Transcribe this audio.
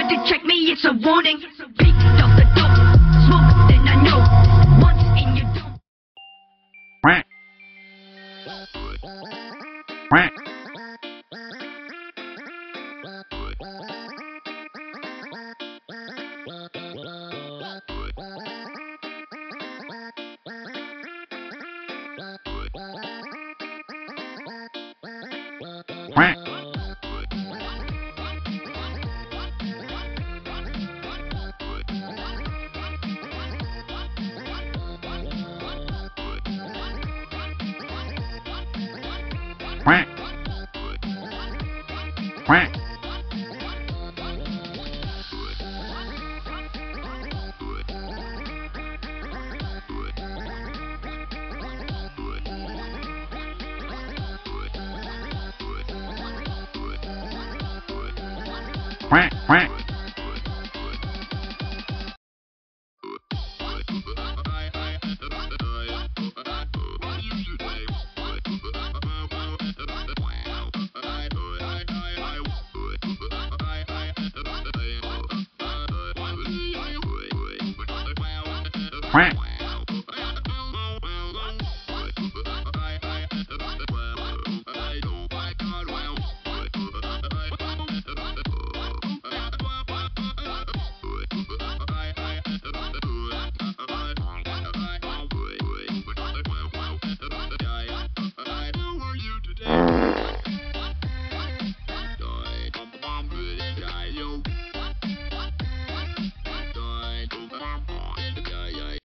to check me, it's a warning. Picked up the dope, smoke, then I know. Once in your dome. Quack.